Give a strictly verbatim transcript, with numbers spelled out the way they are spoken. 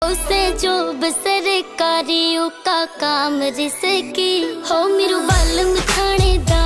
उसे जो सरकारियों का काम रिसकी हो मेरू बाल थानेदार।